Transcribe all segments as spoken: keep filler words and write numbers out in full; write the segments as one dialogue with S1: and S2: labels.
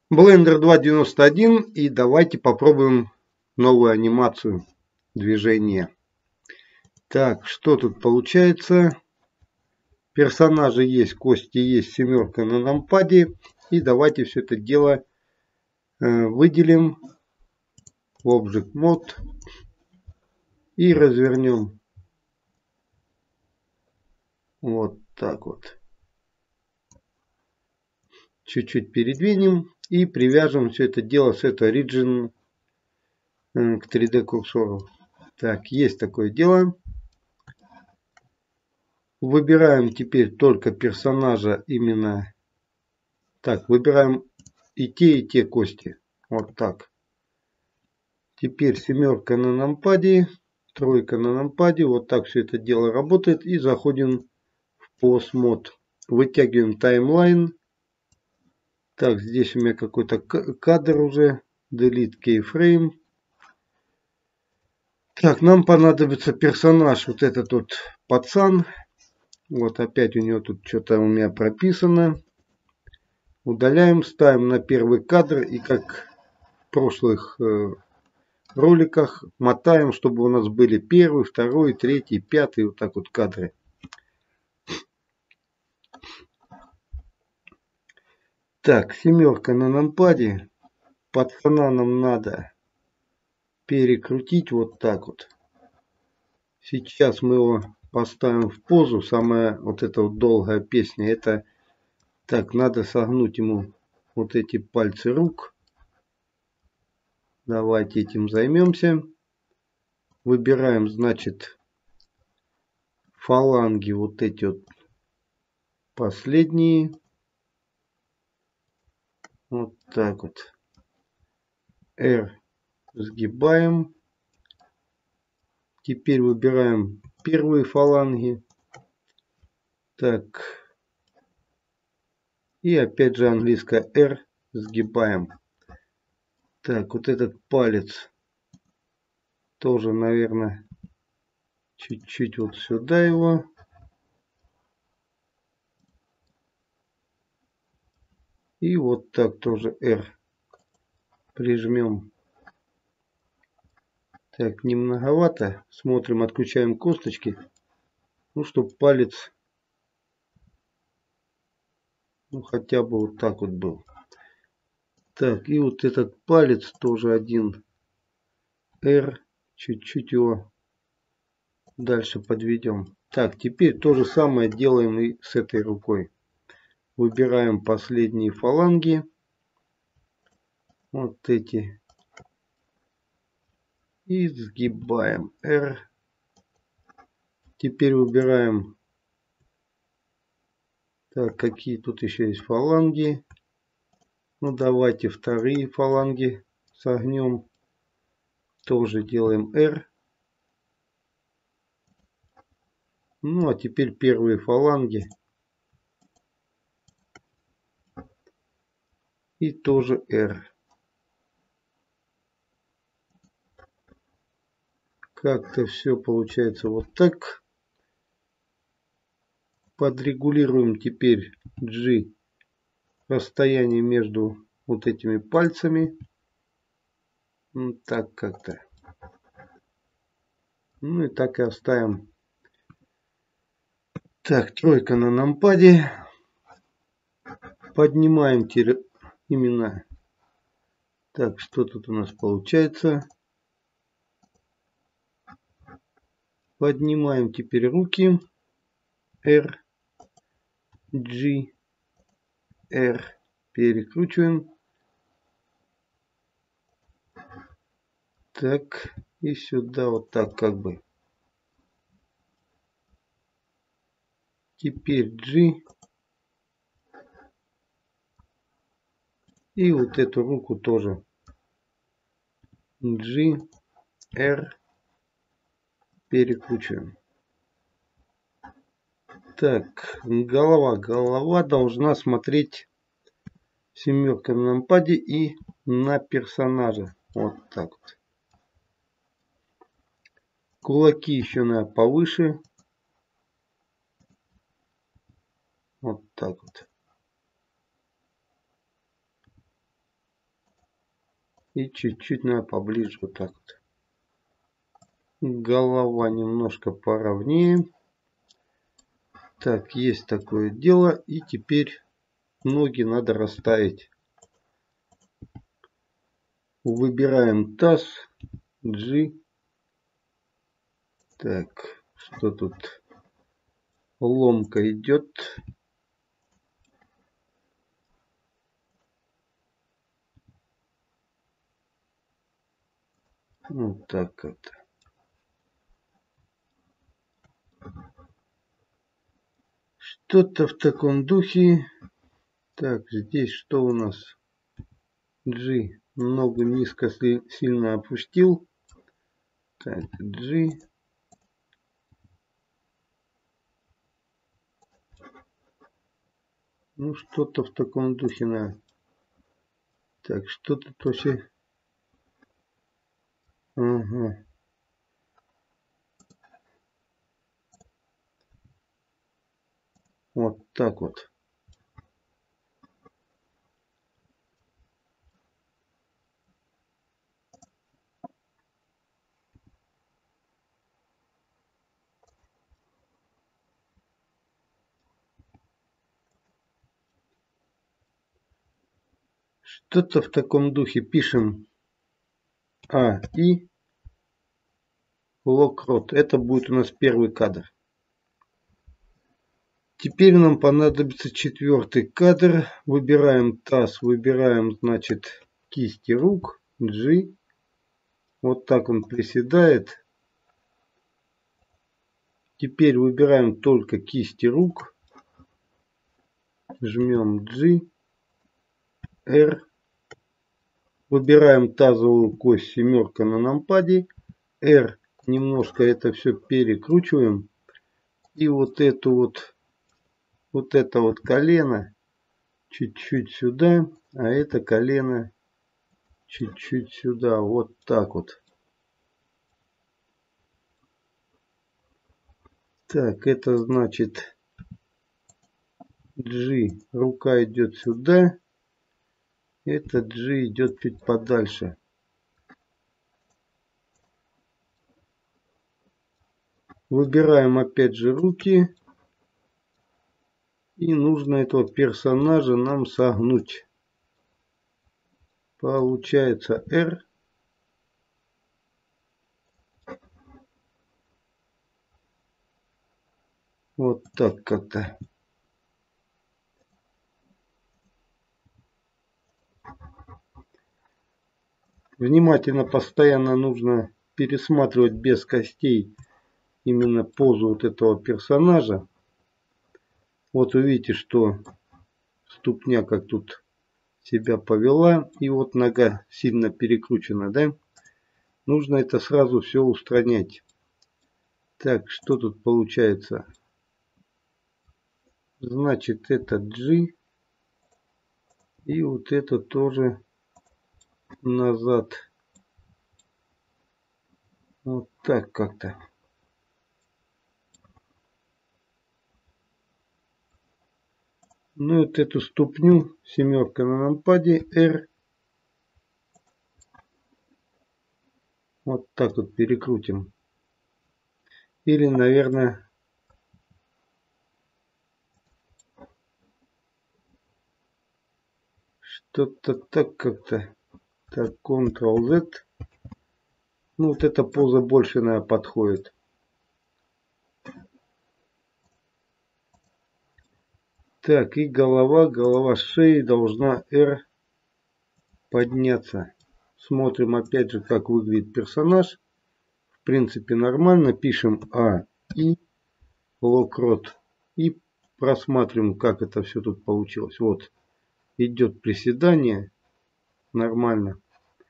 S1: Blender два девяносто один, и давайте попробуем новую анимацию движения. Так, что тут получается? Персонажи есть, кости есть, семерка на нампаде. И давайте все это дело э, выделим в Object Mode и развернем. Вот так вот. Чуть-чуть передвинем и привяжем все это дело с этого Origin э, к три дэ курсору. Так, есть такое дело. Выбираем теперь только персонажа именно. Так, выбираем и те, и те кости. Вот так. Теперь семерка на нампаде, тройка на нампаде. Вот так все это дело работает. И заходим в Pose Mode. Вытягиваем таймлайн. Так, здесь у меня какой-то кадр уже. Delete Keyframe. Так, нам понадобится персонаж. Вот этот вот пацан. Вот опять у него тут что-то у меня прописано. Удаляем, ставим на первый кадр. И как в прошлых э, роликах мотаем, чтобы у нас были первый, второй, третий, пятый. Вот так вот кадры. Так, семерка на нампаде. Пацана нам надо перекрутить вот так вот. Сейчас мы его поставим в позу. Самая вот эта вот долгая песня. Это так, надо согнуть ему вот эти пальцы рук. Давайте этим займемся. Выбираем, значит, фаланги вот эти вот последние. Вот так вот. R сгибаем. Теперь выбираем первые фаланги. Так. И опять же английская R сгибаем. Так, вот этот палец тоже, наверное, чуть-чуть вот сюда его. И вот так тоже R прижмем. Так, не многовато. Смотрим, отключаем косточки. Ну, чтобы палец, ну, хотя бы вот так вот был. Так, и вот этот палец тоже один R. Чуть-чуть его дальше подведем. Так, теперь то же самое делаем и с этой рукой. Выбираем последние фаланги. Вот эти. И сгибаем R. Теперь выбираем. Так, какие тут еще есть фаланги. Ну, давайте вторые фаланги согнем. Тоже делаем R. Ну, а теперь первые фаланги. И тоже R. Как-то все получается вот так. Подрегулируем теперь G. Расстояние между вот этими пальцами. Ну, так как-то. Ну и так и оставим. Так, тройка на нампаде. Поднимаем теперь именно. Так, что тут у нас получается? Поднимаем теперь руки. R, G, R. Перекручиваем. Так, и сюда вот так как бы. Теперь G. И вот эту руку тоже. G, R. Перекручиваем. Так, голова. Голова должна смотреть семерка на нампаде и на персонажа. Вот так вот. Кулаки еще надо повыше. Вот так вот. И чуть-чуть надо поближе вот так вот. Голова немножко поровнее. Так, есть такое дело. И теперь ноги надо расставить. Выбираем таз, G. Так, что тут? Ломка идет. Вот так вот. Что-то в таком духе. Так, здесь что у нас? G. Ногу низко сильно опустил. Так, G. Ну, что-то в таком духе надо. Так, что тут вообще? Ага. Вот так вот. Что-то в таком духе пишем А и локрот. Это будет у нас первый кадр. Теперь нам понадобится четвертый кадр. Выбираем таз, выбираем, значит, кисти рук, G. Вот так он приседает. Теперь выбираем только кисти рук. Жмем G, R. Выбираем тазовую кость семерка на нампаде. R. Немножко это все перекручиваем. И вот эту вот, вот это вот колено чуть-чуть сюда, а это колено чуть-чуть сюда. Вот так вот. Так, это значит G. Рука идет сюда. Это G идет чуть подальше. Выбираем опять же руки. И нужно этого персонажа нам согнуть. Получается R. Вот так как-то. Внимательно, постоянно нужно пересматривать без костей именно позу вот этого персонажа. Вот увидите, что ступня как тут себя повела. И вот нога сильно перекручена, да? Нужно это сразу все устранять. Так, что тут получается? Значит, это G. И вот это тоже назад. Вот так как-то. Ну вот эту ступню семерка на нампаде R. Вот так вот перекрутим. Или, наверное, что-то так как-то. Так, контрол-Z. Ну вот эта поза больше, наверное, подходит. Так, и голова, голова шеи должна R подняться. Смотрим опять же, как выглядит персонаж. В принципе, нормально. Пишем А и локрот. И просматриваем, как это все тут получилось. Вот, идет приседание. Нормально.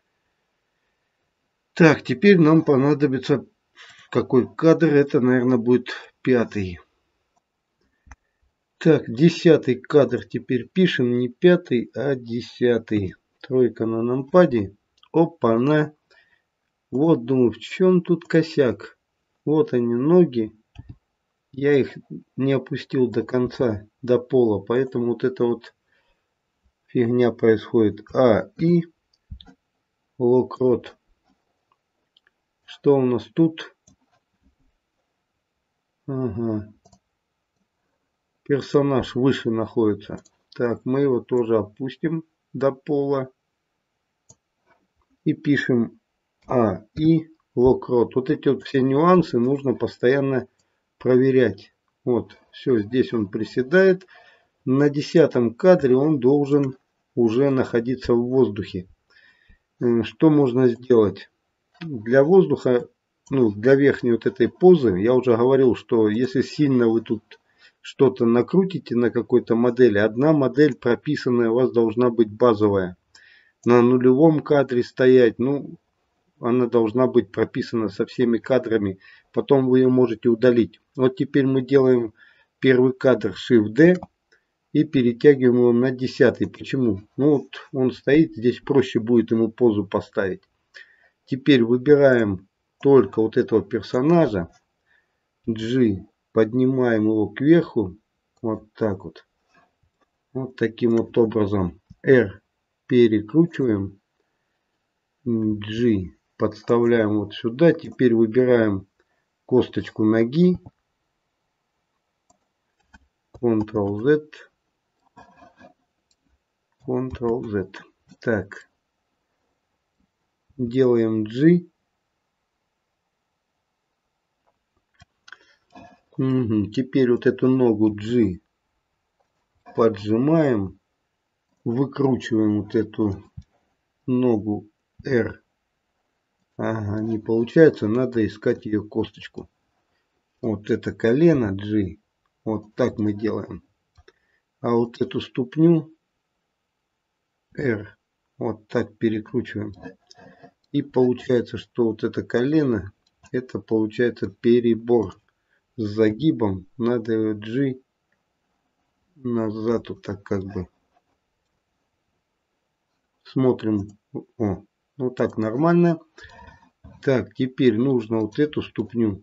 S1: Так, теперь нам понадобится какой кадр. Это, наверное, будет пятый. Так, десятый кадр теперь пишем. Не пятый, а десятый. Тройка на нампаде. Опа-на. Вот, думаю, в чем тут косяк. Вот они, ноги. Я их не опустил до конца, до пола. Поэтому вот эта вот фигня происходит. А, и Локрот. Что у нас тут? Ага. Персонаж выше находится. Так, мы его тоже опустим до пола. И пишем А и локрот. Вот эти вот все нюансы нужно постоянно проверять. Вот, все, здесь он приседает. На десятом кадре он должен уже находиться в воздухе. Что можно сделать? Для воздуха, ну, для верхней вот этой позы, я уже говорил, что если сильно вы тут что-то накрутите на какой-то модели, одна модель прописанная у вас должна быть базовая. На нулевом кадре стоять, ну, она должна быть прописана со всеми кадрами. Потом вы ее можете удалить. Вот теперь мы делаем первый кадр Shift-D и перетягиваем его на десятый. Почему? Ну вот он стоит, здесь проще будет ему позу поставить. Теперь выбираем только вот этого персонажа. G. Поднимаем его кверху. Вот так вот. Вот таким вот образом. R. Перекручиваем. G. Подставляем вот сюда. Теперь выбираем косточку ноги. Ctrl-Z. Ctrl-Z. Так. Делаем G. Угу. Теперь вот эту ногу G поджимаем. Выкручиваем вот эту ногу R. Ага, не получается. Надо искать ее косточку. Вот это колено G. Вот так мы делаем. А вот эту ступню R. Вот так перекручиваем. И получается, что вот это колено, это получается перебор с загибом. Надо ее G назад вот так как бы. Смотрим. О, вот так нормально. Так, теперь нужно вот эту ступню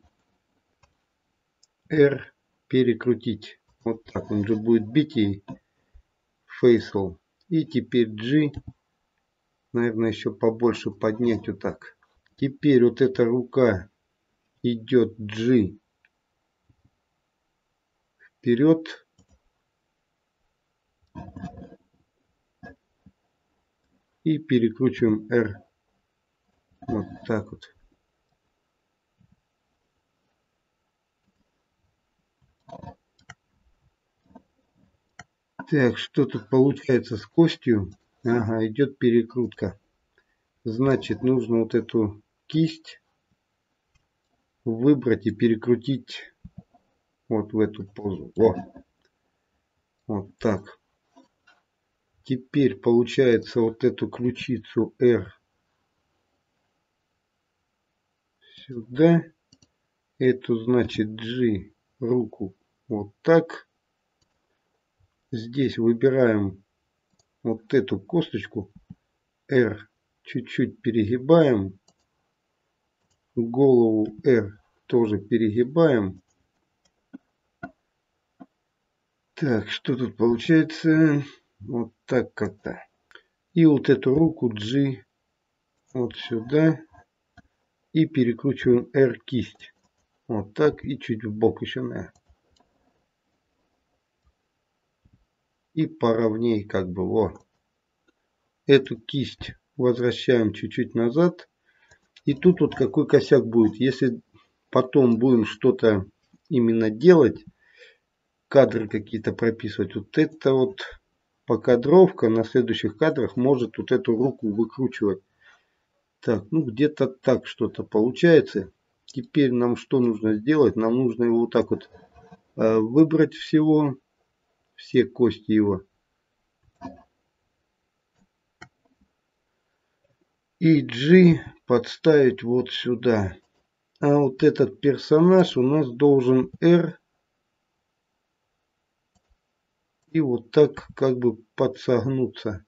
S1: R перекрутить. Вот так. Он же будет бить ей фейсл. И теперь G. Наверное, еще побольше поднять вот так. Теперь вот эта рука идет G вперед. И перекручиваем R. Вот так вот. Так, что тут получается с костью? Ага, идет перекрутка. Значит, нужно вот эту кисть выбрать и перекрутить вот в эту позу. О! Вот так. Теперь получается вот эту ключицу R сюда. Эту, значит, G руку вот так. Здесь выбираем вот эту косточку R. Чуть-чуть перегибаем. Голову R тоже перегибаем. Так, что тут получается? Вот так как-то. И вот эту руку G вот сюда. И перекручиваем R кисть. Вот так и чуть в бок еще на. И поровней как бы. Вот. Эту кисть возвращаем чуть-чуть назад. И тут вот какой косяк будет. Если потом будем что-то именно делать, кадры какие-то прописывать, вот это вот покадровка на следующих кадрах может вот эту руку выкручивать. Так, ну где-то так что-то получается. Теперь нам что нужно сделать? Нам нужно его вот так вот э, выбрать всего, все кости его. И G подставить вот сюда. А вот этот персонаж у нас должен R. И вот так как бы подсогнуться.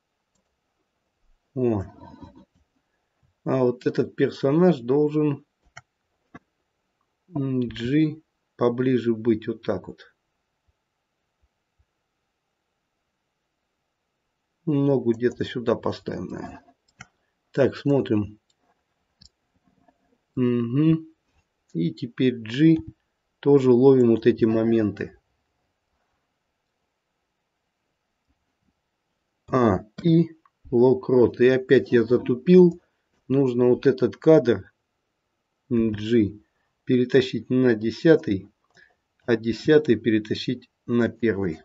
S1: О. А вот этот персонаж должен G поближе быть. Вот так вот. Ногу где-то сюда поставим, наверное. Так, смотрим. Угу. И теперь G тоже ловим вот эти моменты. А, и локрот. И опять я затупил. Нужно вот этот кадр G перетащить на десятый, а десятый перетащить на первый.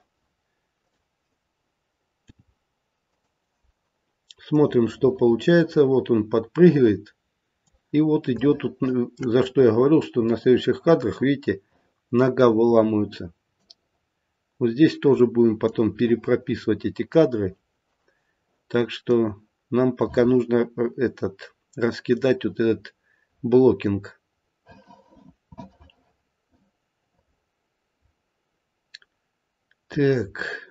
S1: Смотрим, что получается. Вот он подпрыгивает. И вот идет тут, за что я говорил, что на следующих кадрах, видите, нога выламывается. Вот здесь тоже будем потом перепрописывать эти кадры. Так что нам пока нужно этот раскидать вот этот блокинг. Так.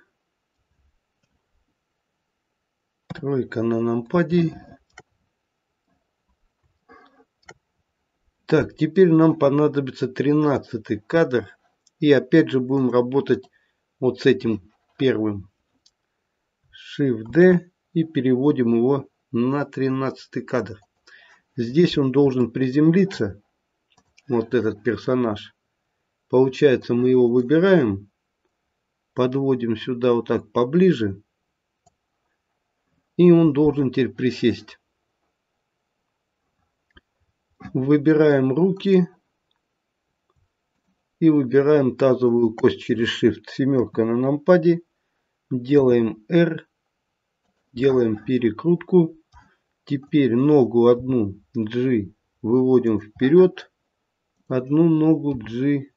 S1: Тройка на нампаде. Так, теперь нам понадобится тринадцатый кадр. И опять же будем работать вот с этим первым. Shift-D и переводим его на тринадцатый кадр. Здесь он должен приземлиться. Вот этот персонаж. Получается, мы его выбираем. Подводим сюда вот так поближе. И он должен теперь присесть. Выбираем руки. И выбираем тазовую кость через Shift. Семерка на нампаде. Делаем R. Делаем перекрутку. Теперь ногу одну G выводим вперед. Одну ногу G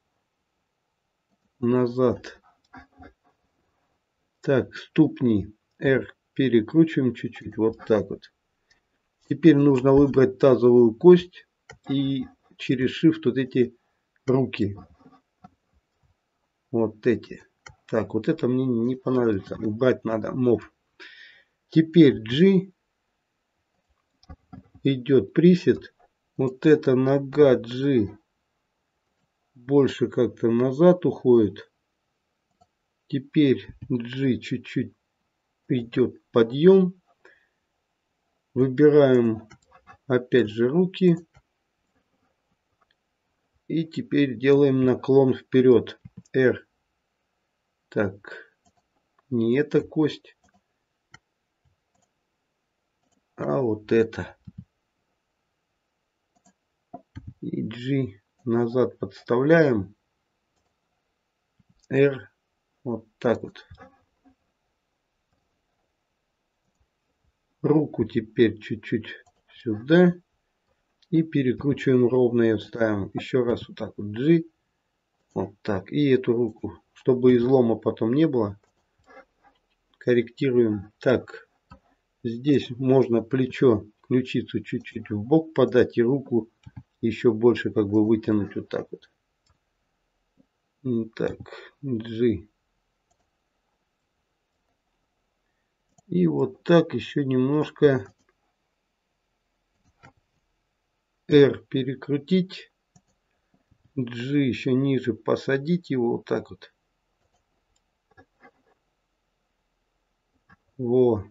S1: назад. Так, ступни R перекручиваем чуть-чуть. Вот так вот. Теперь нужно выбрать тазовую кость. И через Shift вот эти руки. Вот эти. Так, вот это мне не понадобится. Убрать надо. Мов. Теперь G. Идет присед. Вот эта нога G больше как-то назад уходит. Теперь G чуть-чуть идет подъем. Выбираем опять же руки. И теперь делаем наклон вперед. R. Так. Не эта кость. А вот это. И G назад подставляем. R. Вот так вот. Руку теперь чуть-чуть сюда. И перекручиваем ровно ее ставим. Еще раз вот так вот G. Вот так. И эту руку. Чтобы излома потом не было. Корректируем. Так. Здесь можно плечо, ключицу чуть-чуть в бок подать. И руку еще больше как бы вытянуть вот так вот. Так. G. И вот так еще немножко R перекрутить. G еще ниже посадить его вот так вот. Во.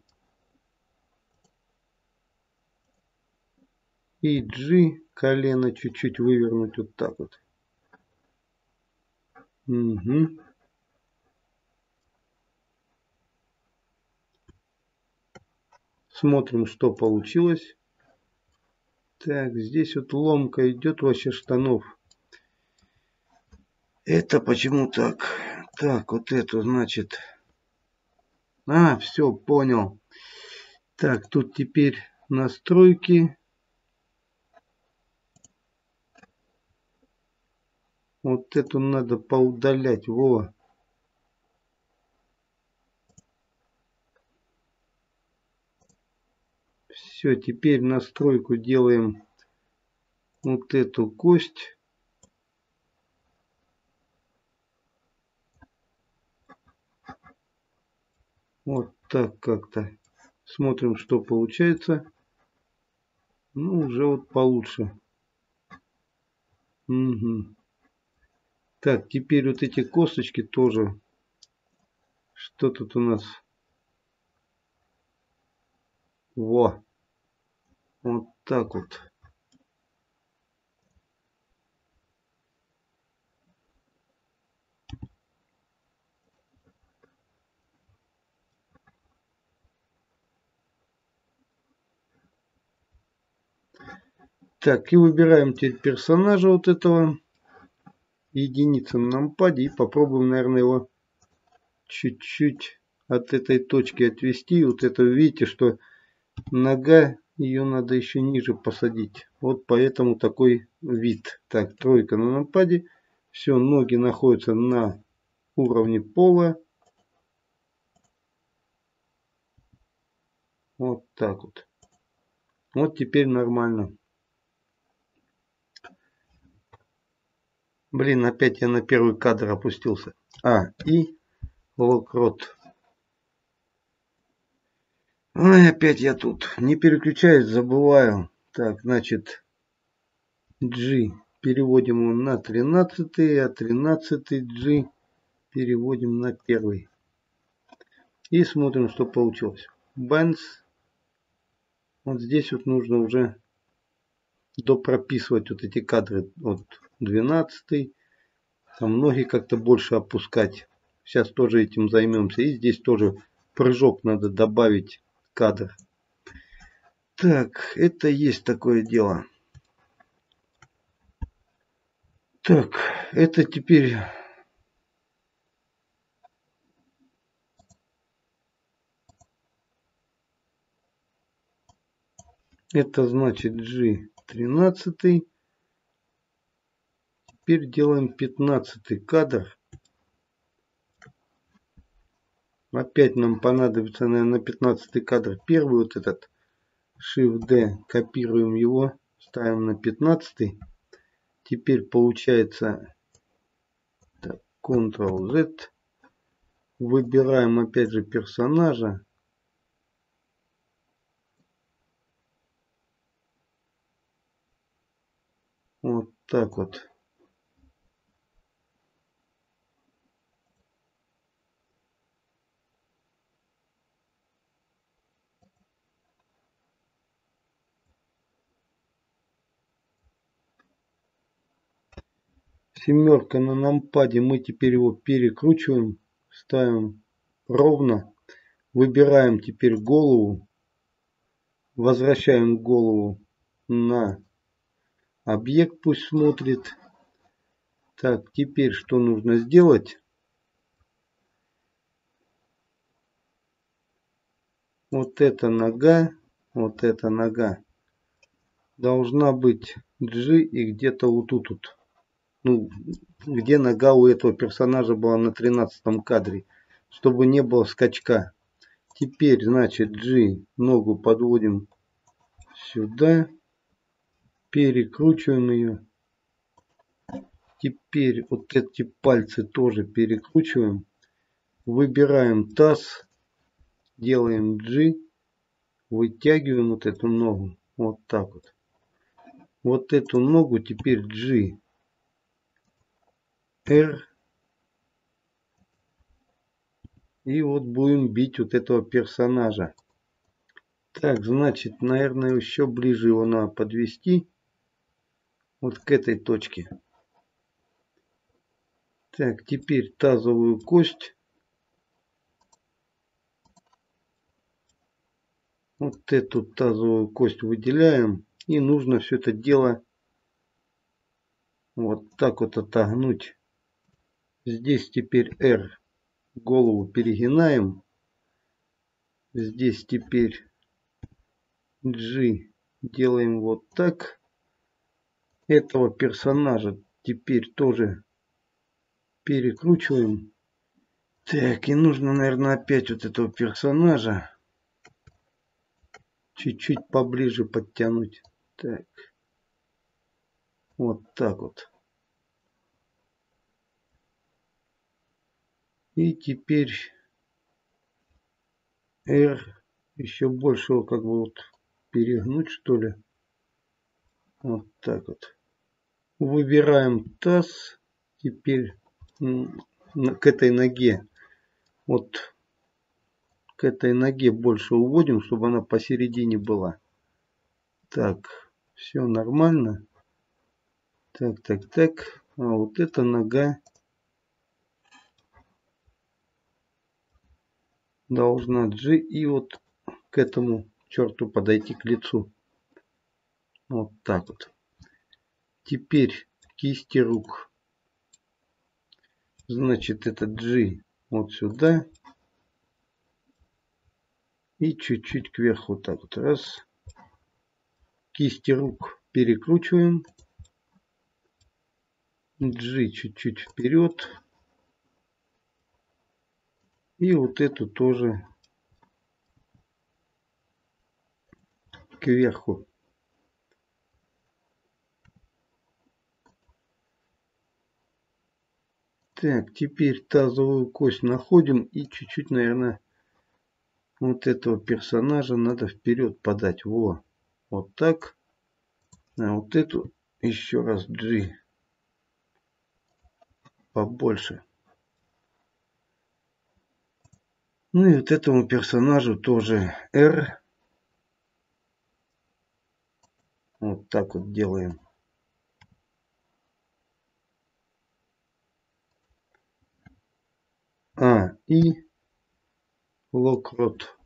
S1: И G колено чуть-чуть вывернуть вот так вот. Угу. Смотрим, что получилось. Так, здесь вот ломка идет вообще штанов. Это почему так? Так, вот это значит... А, все, понял. Так, тут теперь настройки. Вот эту надо поудалять. Во. Все, теперь настройку делаем вот эту кость. Вот так как-то. Смотрим, что получается. Ну, уже вот получше. Угу. Так, теперь вот эти косточки тоже. Что тут у нас? Во. Вот так вот. Так, и выбираем теперь персонажа вот этого. Единица на нампаде. И попробуем, наверное, его чуть-чуть от этой точки отвести. Вот это видите, что нога, ее надо еще ниже посадить. Вот поэтому такой вид. Так, тройка на нампаде. Все, ноги находятся на уровне пола. Вот так вот. Вот теперь нормально. Блин, опять я на первый кадр опустился. А, и локрот. Ой, опять я тут. Не переключаюсь, забываю. Так, значит, G переводим его на тринадцатый, а тринадцатый G переводим на первый. И смотрим, что получилось. Bands. Вот здесь вот нужно уже допрописывать вот эти кадры. Вот двенадцатый. Там ноги как-то больше опускать. Сейчас тоже этим займемся. И здесь тоже прыжок надо добавить кадр. Так, это есть такое дело. Так, это теперь... Это значит G тринадцать. Теперь делаем пятнадцатый кадр. Опять нам понадобится, наверное, на пятнадцатый кадр первый вот этот. Shift-D. Копируем его. Ставим на пятнадцатый. Теперь получается контрол-Z. Выбираем опять же персонажа. Вот так вот. Семерка на нампаде. Мы теперь его перекручиваем. Ставим ровно. Выбираем теперь голову. Возвращаем голову на объект. Пусть смотрит. Так, теперь что нужно сделать? Вот эта нога. Вот эта нога. Должна быть G и где-то вот тут. вот. Ну, где нога у этого персонажа была на тринадцатом кадре. Чтобы не было скачка. Теперь, значит, G ногу подводим сюда. Перекручиваем ее. Теперь вот эти пальцы тоже перекручиваем. Выбираем таз. Делаем G. Вытягиваем вот эту ногу. Вот так вот. Вот эту ногу теперь G. R. И вот будем бить вот этого персонажа. Так, значит, наверное, еще ближе его надо подвести. Вот к этой точке. Так, теперь тазовую кость. Вот эту тазовую кость выделяем. И нужно все это дело вот так вот отогнуть. Здесь теперь R. Голову перегинаем. Здесь теперь G. Делаем вот так. Этого персонажа теперь тоже перекручиваем. Так, и нужно, наверное, опять вот этого персонажа чуть-чуть поближе подтянуть. Так. Вот так вот. И теперь R еще больше его как бы вот перегнуть, что ли. Вот так вот. Выбираем таз. Теперь к этой ноге. Вот к этой ноге больше уводим, чтобы она посередине была. Так, все нормально. Так, так, так. А вот эта нога должна G и вот к этому черту подойти к лицу. Вот так вот. Теперь кисти рук. Значит, это G вот сюда. И чуть-чуть кверху. Вот так вот. Раз. Кисти рук перекручиваем. G чуть-чуть вперед. И вот эту тоже кверху. Так, теперь тазовую кость находим и чуть-чуть, наверное, вот этого персонажа надо вперед подать. Во, вот так. А вот эту еще раз G побольше. Ну и вот этому персонажу тоже R. Вот так вот делаем. А, и локрот.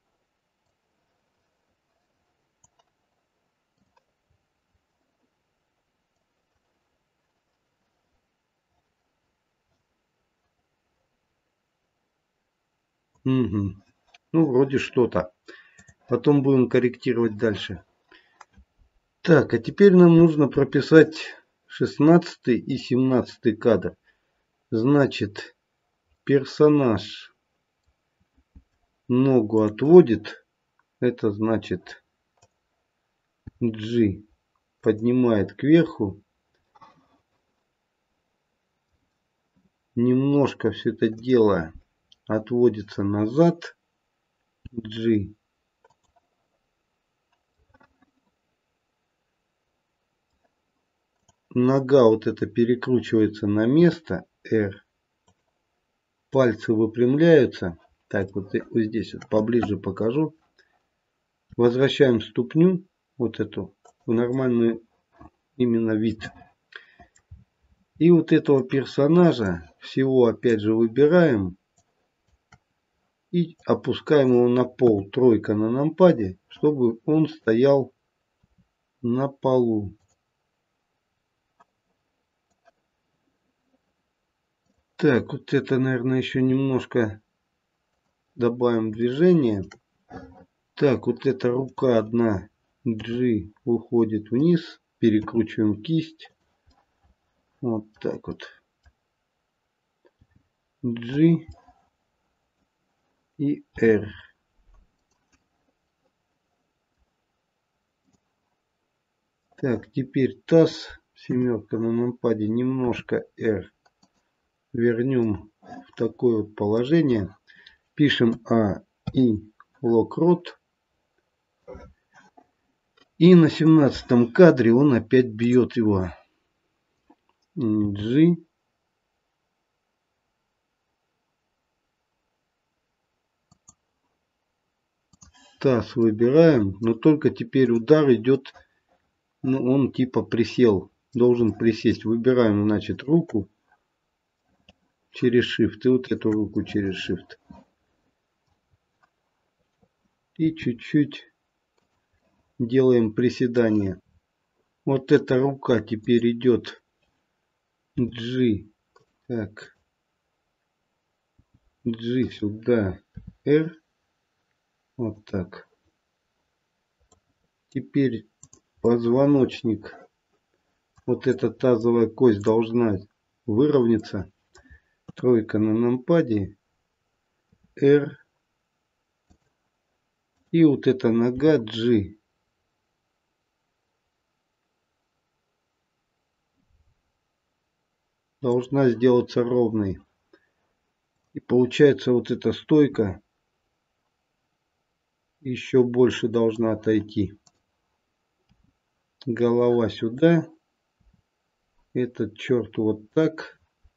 S1: Угу. Ну, вроде что-то. Потом будем корректировать дальше. Так, а теперь нам нужно прописать шестнадцатый и семнадцатый кадр. Значит, персонаж ногу отводит. Это значит G поднимает кверху. Немножко все это дело отводится назад. G. Нога вот эта перекручивается на место. R. Пальцы выпрямляются. Так, вот, вот здесь вот поближе покажу. Возвращаем ступню. Вот эту в нормальный именно вид. И вот этого персонажа всего опять же выбираем. И опускаем его на пол. Тройка на нампаде. Чтобы он стоял на полу. Так, вот это, наверное, еще немножко добавим движение. Так, вот эта рука одна G уходит вниз. Перекручиваем кисть. Вот так вот. G и R. Так, теперь таз. Семерка на нампаде. Немножко R. Вернем в такое вот положение. Пишем А и локрот. И на семнадцатом кадре он опять бьет его. G. Таз выбираем. Но только теперь удар идет. Ну, он типа присел. Должен присесть. Выбираем, значит, руку через Shift. И вот эту руку через Shift. И чуть-чуть делаем приседание. Вот эта рука теперь идет G. Так. G сюда. R. Вот так. Теперь позвоночник. Вот эта тазовая кость должна выровняться. Тройка на нампаде. R. И вот эта нога G. Должна сделаться ровной. И получается вот эта стойка еще больше должна отойти. Голова сюда. Этот черт вот так.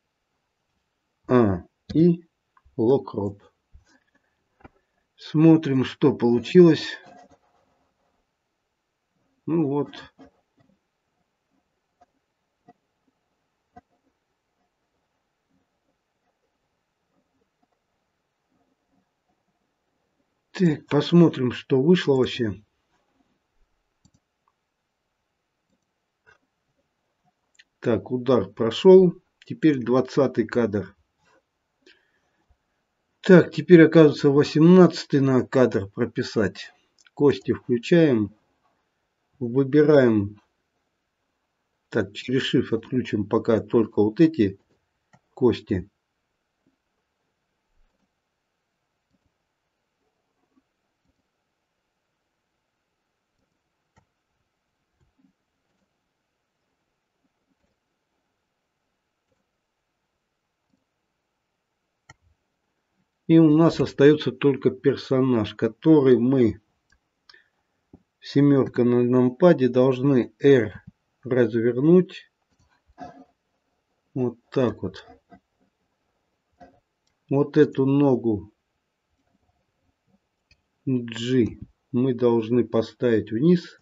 S1: А, и локроп. Смотрим, что получилось. Ну вот. Так, посмотрим, что вышло вообще. Так, удар прошел. Теперь двадцатый кадр. Так, теперь оказывается восемнадцатый на кадр прописать. Кости включаем. Выбираем. Так, через Shift отключим пока только вот эти кости. И у нас остается только персонаж, который мы семерка на нампаде должны R развернуть. Вот так вот. Вот эту ногу G мы должны поставить вниз.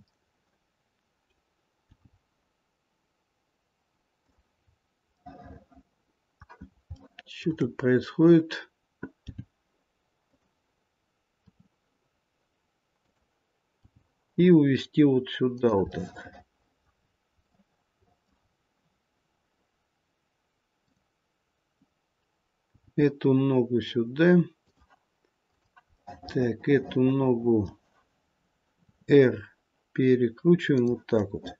S1: Что тут происходит? И увести вот сюда вот так. Эту ногу сюда. Так, эту ногу R перекручиваем вот так вот.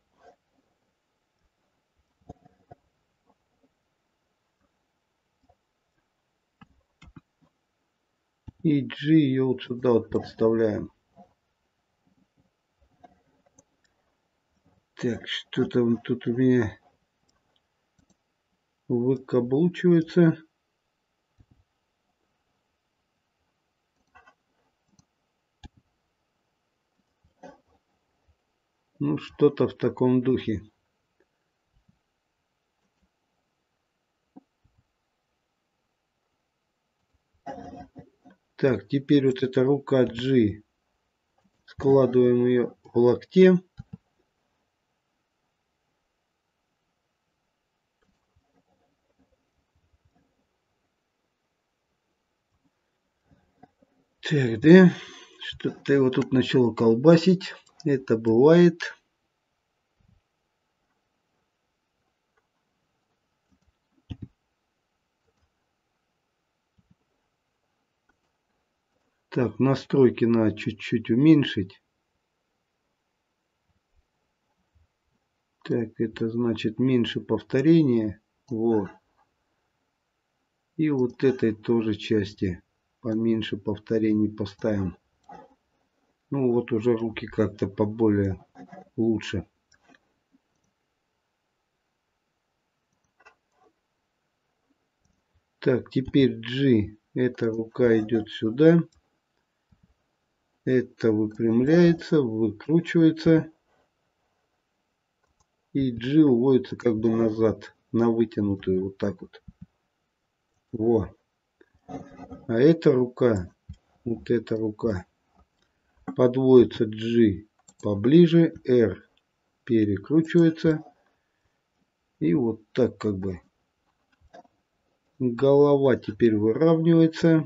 S1: И G ее вот сюда вот подставляем. Так, что-то тут у меня выкаблучивается. Ну, что-то в таком духе. Так, теперь вот эта рука G. Складываем ее в локте. Так, да. Что-то его тут начало колбасить. Это бывает. Так, настройки надо чуть-чуть уменьшить. Так, это значит меньше повторения. Вот. И вот этой тоже части поменьше повторений поставим. Ну вот уже руки как-то поболее лучше. Так, теперь G. Эта рука идет сюда. Это выпрямляется, выкручивается. И G уводится как бы назад, на вытянутую, вот так вот. Во. А эта рука, вот эта рука, подводится G поближе, R перекручивается. И вот так как бы. Голова теперь выравнивается.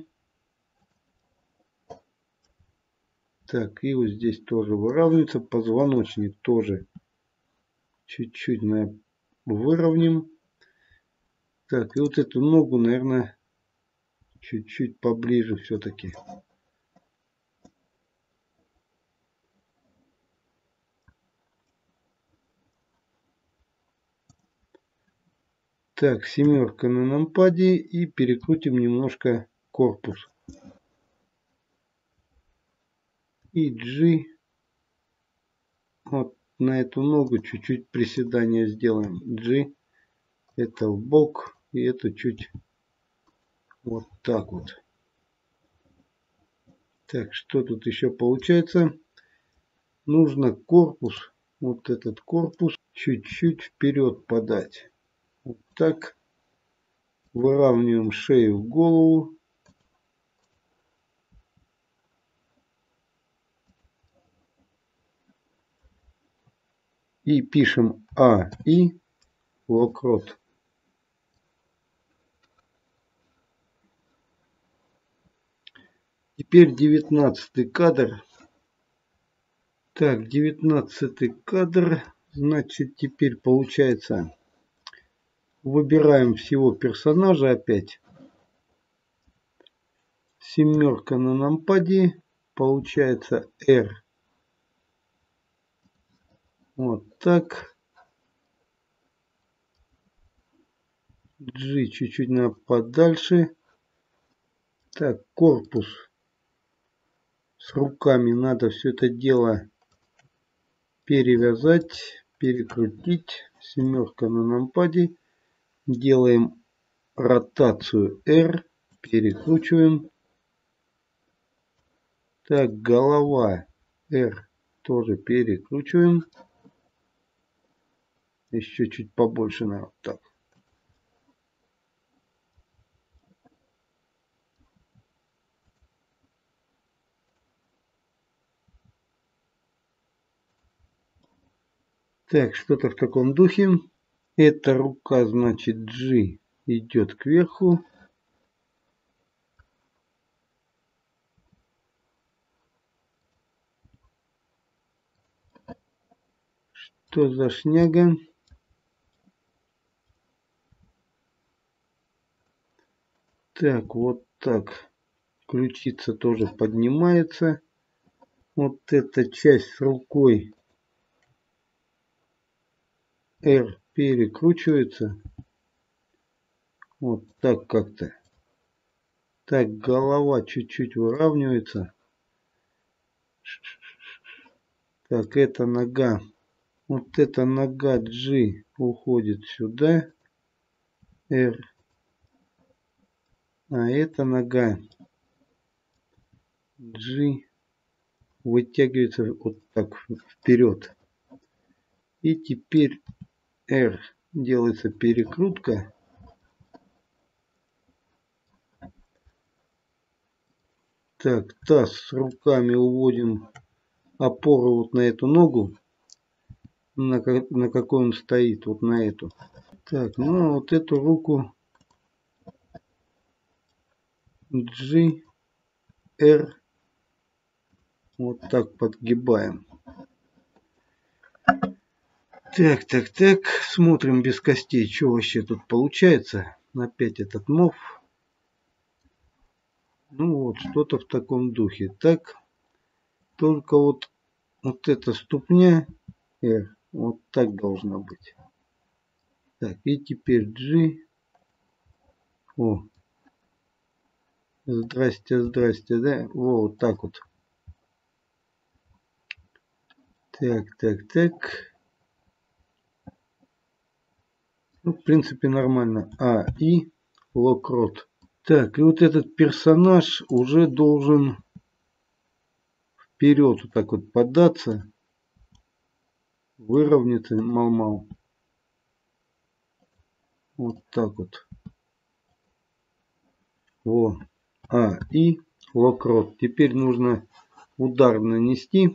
S1: Так, и вот здесь тоже выравнивается. Позвоночник тоже чуть-чуть выровняем. Так, и вот эту ногу, наверное, чуть-чуть поближе все-таки. Так, семерка на нампаде и перекрутим немножко корпус. И G. Вот на эту ногу чуть-чуть приседания сделаем. G. Это в бок. И это чуть вот так вот. Так, что тут еще получается? Нужно корпус, вот этот корпус, чуть-чуть вперед подать. Вот так. Выравниваем шею в голову. И пишем А И локрот. Теперь девятнадцатый кадр. Так, девятнадцатый кадр. Значит, теперь получается, выбираем всего персонажа опять. Семерка на нампаде. Получается R. Вот так. G чуть-чуть надо подальше. Так, корпус. С руками надо все это дело перевязать, перекрутить. Семерка на нампаде. Делаем ротацию R. Перекручиваем. Так, голова R тоже перекручиваем. Еще чуть побольше, наверное, так. Так, что-то в таком духе. Эта рука, значит, G идет кверху. Что за шняга? Так, вот так. Ключица тоже поднимается. Вот эта часть с рукой R перекручивается. Вот так как-то. Так, голова чуть-чуть выравнивается. Так, эта нога. Вот эта нога G уходит сюда. R. А эта нога G вытягивается вот так вперед. И теперь R делается перекрутка. Так, таз с руками уводим опору вот на эту ногу. На, на какой он стоит, вот на эту. Так, ну вот эту руку G, R вот так подгибаем. Так, так, так, смотрим без костей, что вообще тут получается. Опять этот мов. Ну вот, что-то в таком духе. Так, только вот, вот эта ступня R, вот так должна быть. Так, и теперь G. О, здрасте, здрасте, да? Во, вот так вот. Так, так, так. Ну, в принципе, нормально. А, и локрот. Так, и вот этот персонаж уже должен вперед вот так вот податься. Выровняться мал-мал. Вот так вот. Во. А, и локрот. Теперь нужно удар нанести.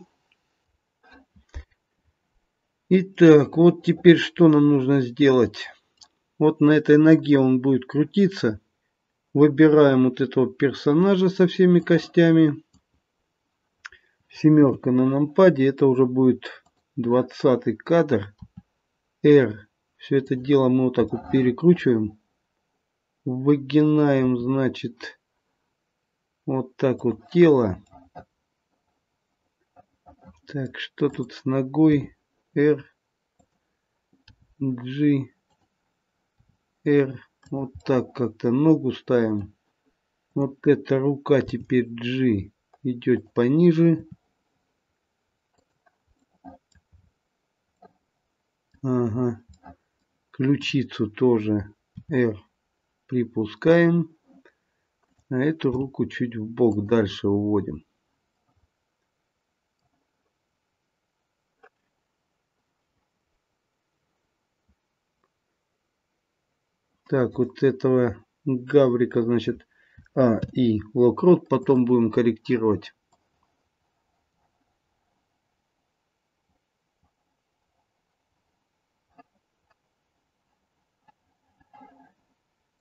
S1: Итак, вот теперь что нам нужно сделать? Вот на этой ноге он будет крутиться. Выбираем вот этого персонажа со всеми костями. Семерка на нампаде. Это уже будет двадцатый кадр. R. Все это дело мы вот так вот перекручиваем. Выгинаем, значит, вот так вот тело. Так, что тут с ногой? R. G. R. Вот так как-то ногу ставим. Вот эта рука теперь G идет пониже. Ага. Ключицу тоже R припускаем. А эту руку чуть в бок дальше уводим. Так, вот этого гаврика, значит, А и локрот потом будем корректировать.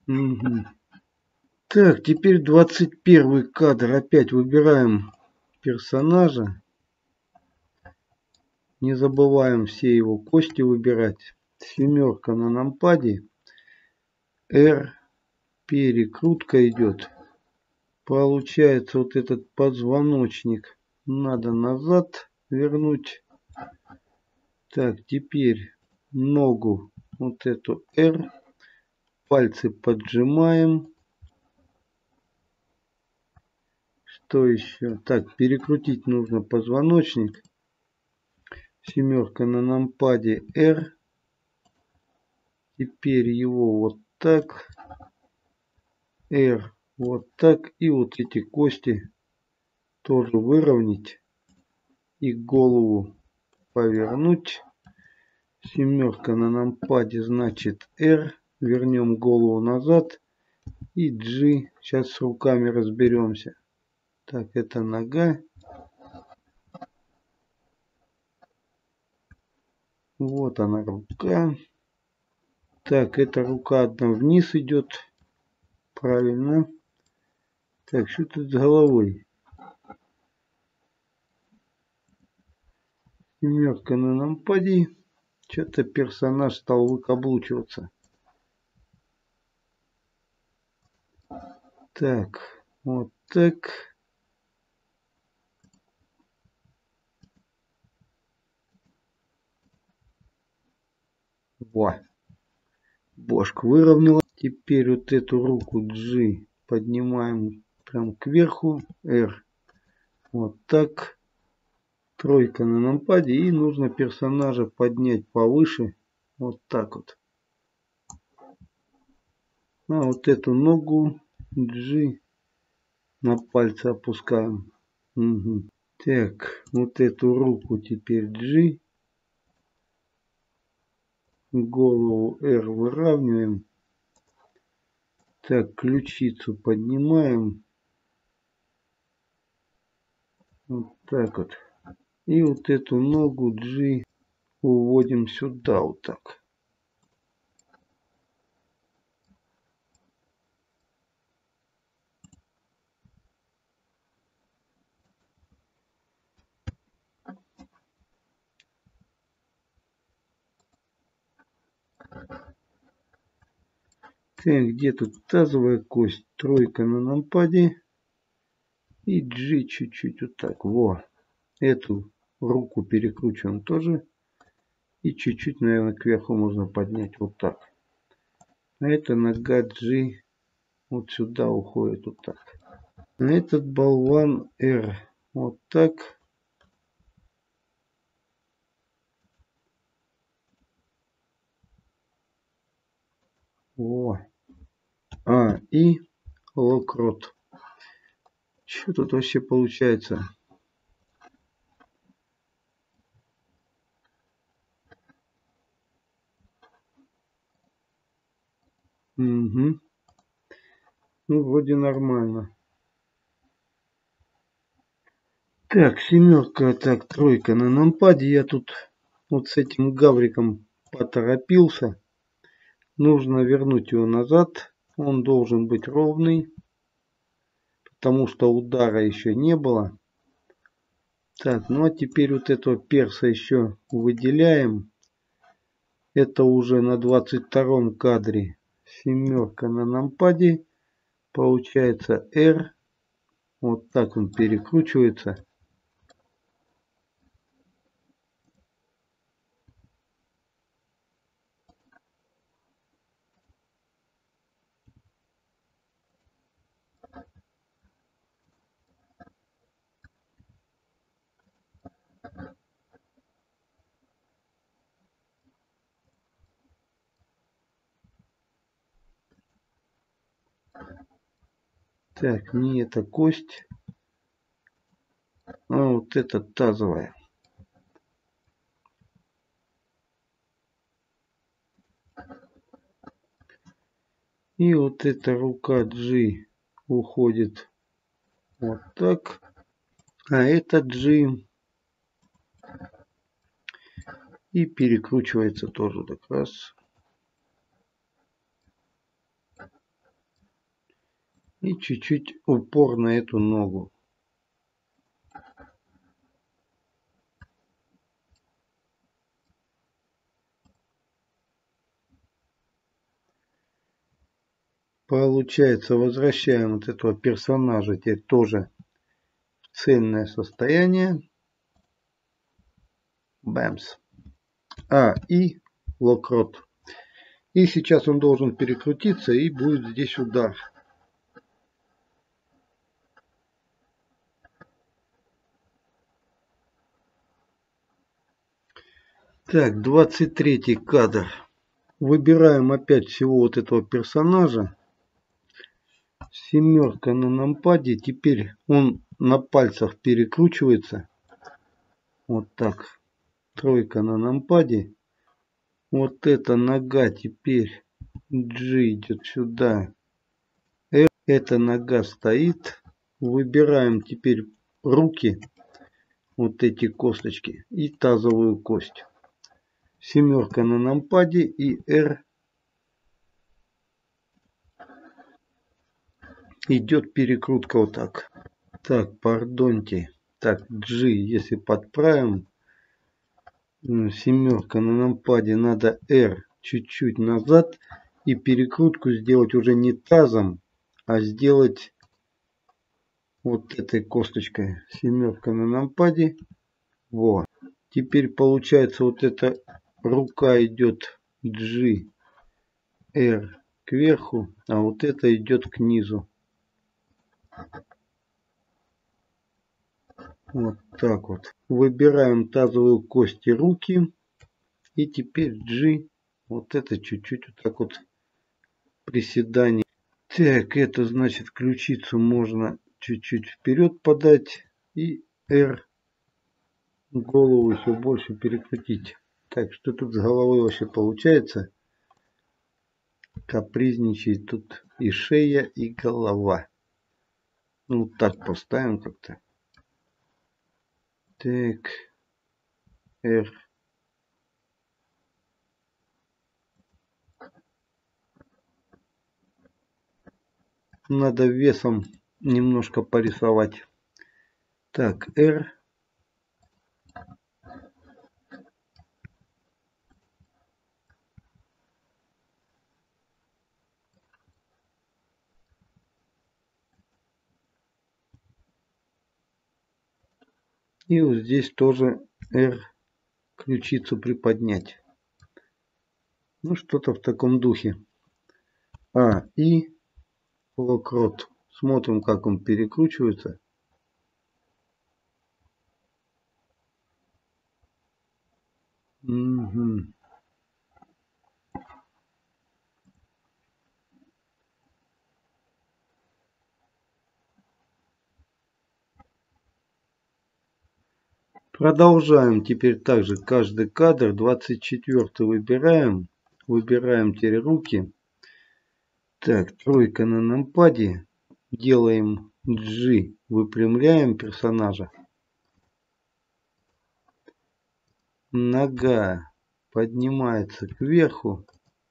S1: Угу. Так, теперь двадцать первый кадр. Опять выбираем персонажа. Не забываем все его кости выбирать. Семерка на нампаде. R. Перекрутка идет. Получается вот этот позвоночник надо назад вернуть. Так, теперь ногу вот эту R. Пальцы поджимаем. Что еще? Так, перекрутить нужно позвоночник. Семерка на нампаде R. Теперь его вот так. R вот так. И вот эти кости тоже выровнять. И голову повернуть. Семерка на нампаде значит R. Вернем голову назад. И G. Сейчас с руками разберемся. Так, это нога. Вот она рука. Так, эта рука одна вниз идет. Правильно. Так, что тут с головой? Семерка на нампаде. Что-то персонаж стал выкаблучиваться. Так, вот так. Во. Бошку выровняла. Теперь вот эту руку G поднимаем прям кверху. R. Вот так. Тройка на нампаде. И нужно персонажа поднять повыше. Вот так вот. А вот эту ногу G на пальцы опускаем. Угу. Так, вот эту руку теперь G. Голову R выравниваем. Так, ключицу поднимаем. Вот так вот. И вот эту ногу G уводим сюда вот так. Так, где тут тазовая кость? Тройка на нампаде. И G чуть-чуть вот так. Во. Эту руку перекручиваем тоже. И чуть-чуть, наверное, кверху можно поднять вот так. А эта нога G вот сюда уходит вот так. А этот болван R вот так. О. А, и локрот. Что тут вообще получается? Угу. Ну, вроде нормально. Так, семерка, так, тройка на нампаде. Я тут вот с этим гавриком поторопился. Нужно вернуть его назад. Он должен быть ровный. Потому что удара еще не было. Так, ну а теперь вот этого перса еще выделяем. Это уже на двадцать втором кадре. Семерка на нампаде. Получается R. Вот так он перекручивается. Так, не эта кость. А вот эта тазовая. И вот эта рука G уходит вот так. А это G и перекручивается тоже так раз. И чуть-чуть упор на эту ногу. Получается, возвращаем вот этого персонажа теперь тоже в цельное состояние. Бэмс. А, и локрот. И сейчас он должен перекрутиться, и будет здесь удар. Так, двадцать третий кадр. Выбираем опять всего вот этого персонажа. Семерка на нампаде. Теперь он на пальцах перекручивается. Вот так. Тройка на нампаде. Вот эта нога теперь G идет сюда. Эта нога стоит. Выбираем теперь руки. Вот эти косточки. И тазовую кость. Семерка на нампаде и R идет перекрутка вот так. Так, пардоньте. Так, G, если подправим. Семерка на нампаде, надо R чуть-чуть назад. И перекрутку сделать уже не тазом, а сделать вот этой косточкой. Семерка на нампаде. Во. Теперь получается вот эта рука идет G, R кверху, а вот это идет к низу. Вот так вот. Выбираем тазовую кость и руки. И теперь G. Вот это чуть-чуть вот так вот приседание. Так, это значит ключицу можно чуть-чуть вперед подать. И R голову еще больше перекрутить. Так, что тут с головой вообще получается? Капризничает тут и шея, и голова. Ну, так поставим как-то. Так. R. Надо весом немножко порисовать. Так, R. И вот здесь тоже R ключицу приподнять. Ну, что-то в таком духе. А, и локрот. Смотрим, как он перекручивается. Угу. Продолжаем теперь также каждый кадр. двадцать четвёртый выбираем. Выбираем теперь руки. Так, тройка на нампаде. Делаем G. Выпрямляем персонажа. Нога поднимается кверху.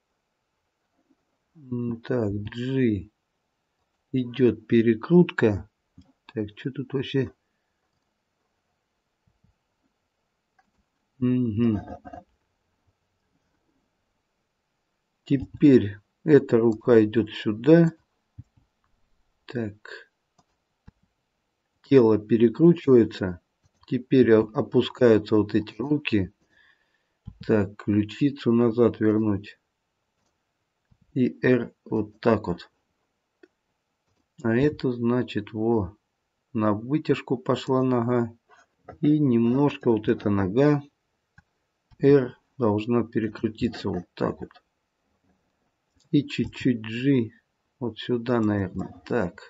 S1: Так, G. Идет перекрутка. Так, что тут вообще? Угу. Теперь эта рука идет сюда. Так. Тело перекручивается. Теперь опускаются вот эти руки. Так, ключицу назад вернуть. И R вот так вот. А это значит, во, на вытяжку пошла нога. И немножко вот эта нога R должна перекрутиться вот так вот. И чуть-чуть G вот сюда, наверное. Так.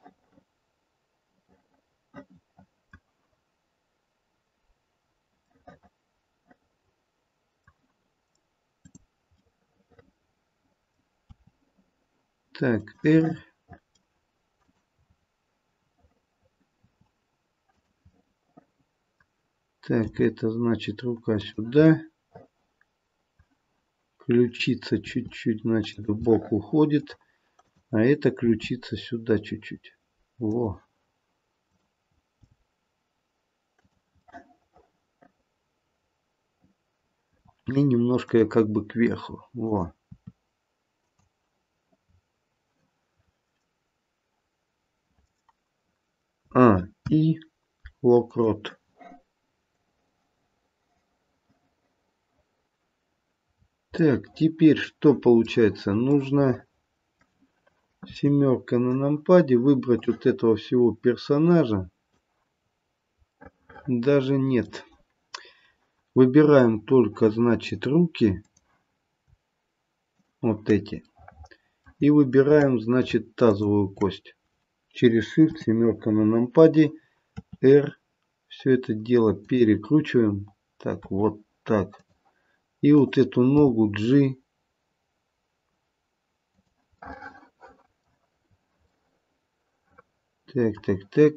S1: Так, R. Так, это значит рука сюда. Ключица чуть-чуть, значит, в бок уходит. А это ключица сюда чуть-чуть. Во. И немножко я как бы кверху. Во. А, и локрот. Так, теперь что получается? Нужно семерка на нампаде выбрать вот этого всего персонажа. Даже нет. Выбираем только, значит, руки. Вот эти. И выбираем, значит, тазовую кость. Через Shift, семерка на нампаде, R. Все это дело перекручиваем. Так, вот так. И вот эту ногу G. Так, так, так.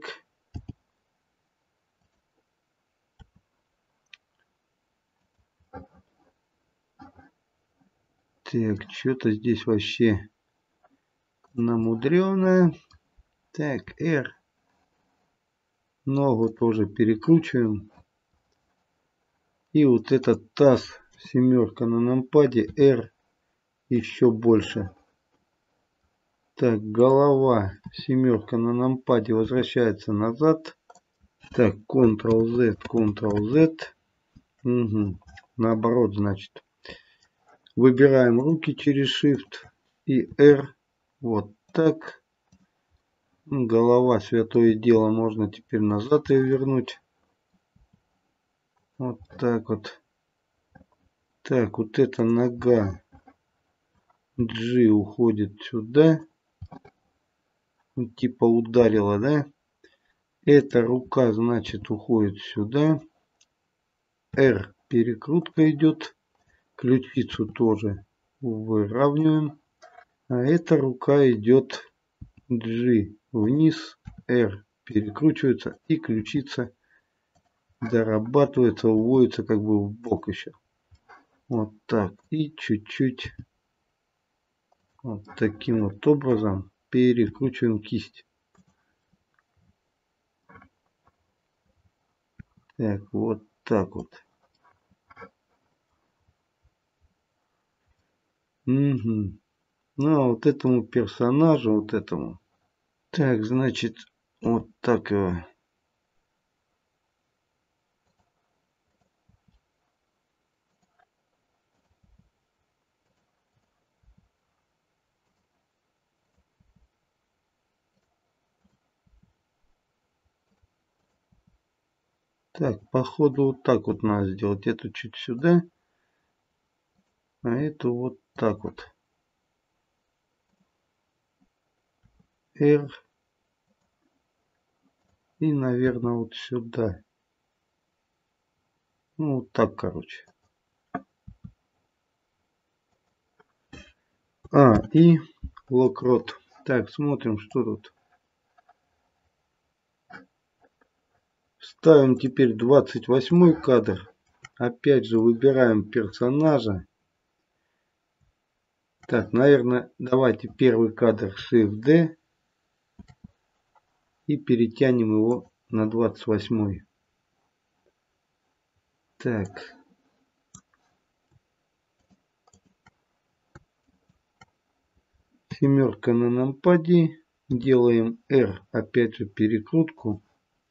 S1: Так, что-то здесь вообще намудреное. Так, R. Ногу тоже перекручиваем. И вот этот таз, семерка на нампаде, R еще больше. Так, голова, семерка на нампаде возвращается назад. Так, контрол-Z, контрол-Z. Угу. Наоборот, значит. Выбираем руки через Shift и R. Вот так. Голова, святое дело, можно теперь назад ее вернуть. Вот так вот. Так, вот эта нога G уходит сюда. Типа ударила, да? Эта рука, значит, уходит сюда. R перекрутка идет. Ключицу тоже выравниваем. А эта рука идет G вниз. R перекручивается. И ключица дорабатывается, уводится как бы в бок еще. Вот так. И чуть-чуть вот таким вот образом перекручиваем кисть. Так, вот так вот. Угу. Ну, а вот этому персонажу, вот этому. Так, значит, вот так его. Так, походу вот так вот надо сделать. Эту чуть сюда, а эту вот так вот. R. И, наверное, вот сюда. Ну, вот так, короче. А, и локрот. Так, смотрим, что тут. Ставим теперь двадцать восьмой кадр. Опять же, выбираем персонажа. Так, наверное, давайте первый кадр Shift-D. И перетянем его на двадцать восьмой. Так. Семерка на нампаде. Делаем R. Опять же перекрутку.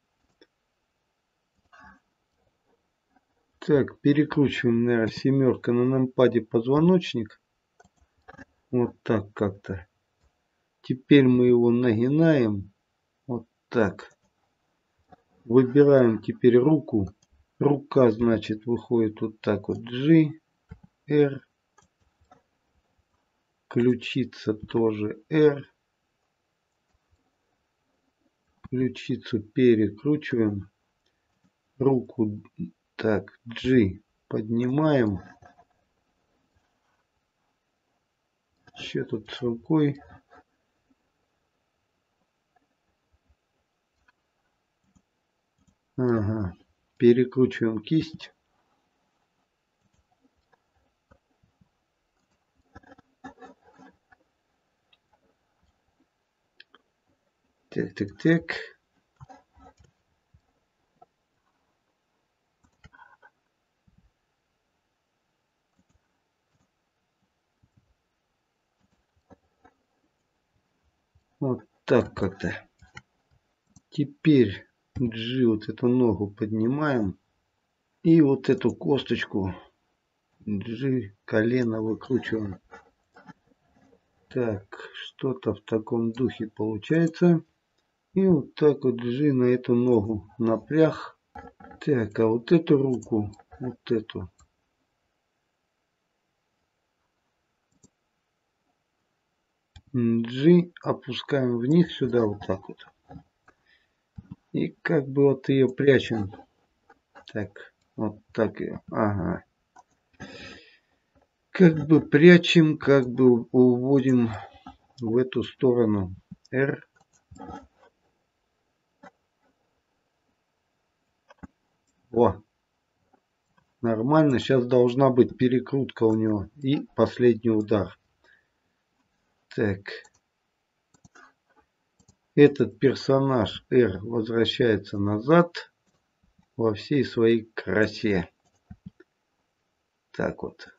S1: Так, перекручиваем, наверное, семерка на нампаде позвоночник. Вот так как-то. Теперь мы его нагинаем. Вот так. Выбираем теперь руку. Рука, значит, выходит вот так вот. G, R. Ключица тоже R. Ключицу перекручиваем. Руку так, G поднимаем. Что тут с рукой? Ага. Перекручиваем кисть. так, так, так. Вот так как-то. Теперь G вот эту ногу поднимаем. И вот эту косточку G колено выкручиваем. Так, что-то в таком духе получается. И вот так вот G на эту ногу напряг. Так, а вот эту руку, вот эту. G опускаем вниз сюда вот так вот. И как бы вот ее прячем. Так, вот так ее. Ага. Как бы прячем, как бы уводим в эту сторону. R. О, нормально. Сейчас должна быть перекрутка у него. И последний удар. Так. Этот персонаж R возвращается назад во всей своей красе. Так вот.